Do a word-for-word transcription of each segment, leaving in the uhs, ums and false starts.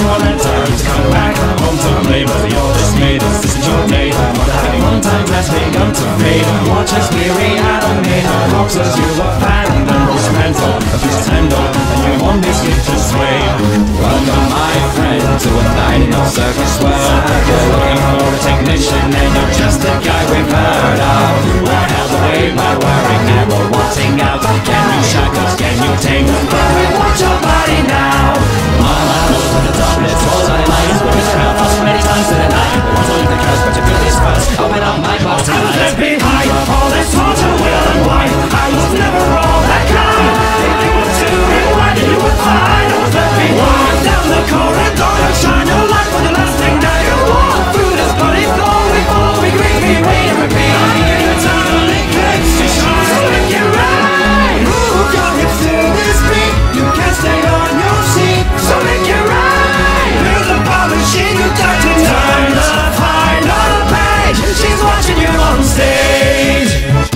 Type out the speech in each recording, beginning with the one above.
wanna turn to come back home to me, but you're dismayed. This is your day. Having one time has begun to fade. Watch us weary animated boxes. You were fanned and rose mental, a piece tender, and you won't be sweet to sway. Welcome, my friend, to a night in our circus world. You're looking for a technician, and you're just the guy we've heard of. We're held away by wearing arrow, wanting out. Can you shock us? Can you take us? But we want your body now. Mama, open the top, let's roll our lights. We've been around us many times to the night. We want to leave the curse, but you feel this first. Open up my mouth tonight. Left behind all this torture, will and wine. I was never all that kind. If you were to rewind, you would find I was left behind. Down the corridor, you shine your light for the last thing that you want. Through this bloody floor, we fall, we grieve, we wait and repeat. I get eternally clicks to shine, so make it right. Move your hips to this beat. You can't stay on your seat, so make it right. Here's a bomb machine, you got to turn the tide on a page. She's watching you on stage.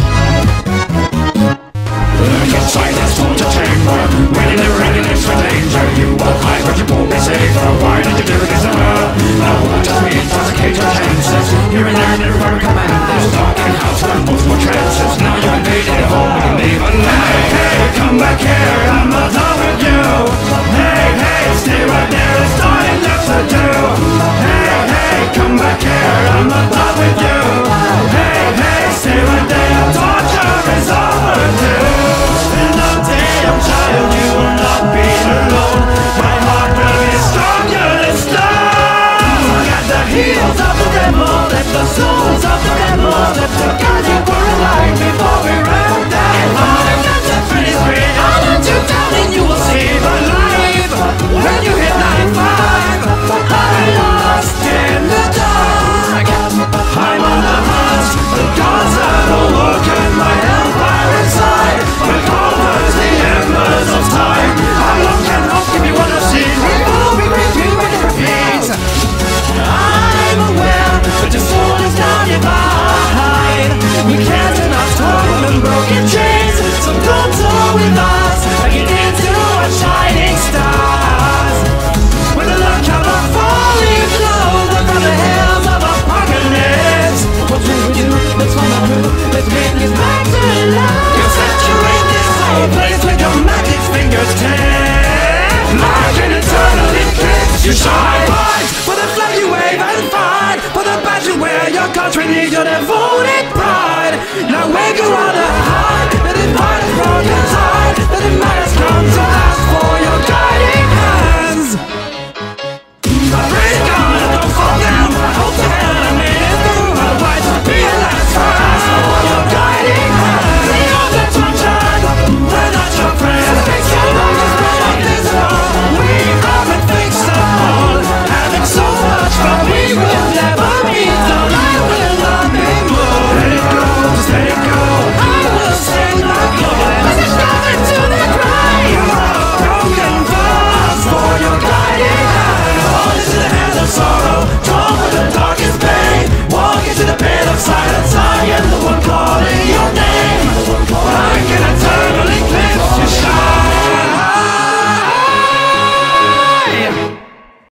Learn your sight, that's torture chamber. When in the ring, it's for danger. You will hide, but you won't be safe. Why did you do this to her? No, just me, intoxicate your chances. Here and there, never ever command. There's a darkened house with multiple trances. Now you invaded a home, we can leave alive. Hey, hey, come back here, I'm not done with you. Hey, hey, stay right there, there's nothing left to do. Hey, hey, come back here, I'm not done with you. Hey, hey, stay right there, torture is overdue. In the day of child, you will not be alone. My heart will be stronger than stone. At the heels of the devil, let the souls of the devil let the guide you for a life before we ran down. And all the guns are pretty straight. I'll let you down and you will save a life. When you hit ninety-five, I'm lost in the dark. I'm on the hunt, the gods have awoken my empire inside. My covers the embers of time. How long can hope give you what I've seen? Before we reach you in your feet. I'm aware that your soul is now divided. We can't enough torn and broken chains. So don't tour with us like you did to our shining stars. When the love comes falling low from the hills of apocalypse. What will we do? Let's find out who. Let's bring this back to life. You saturate this whole place with your magic fingers. Like an eternal eclipse, you shine.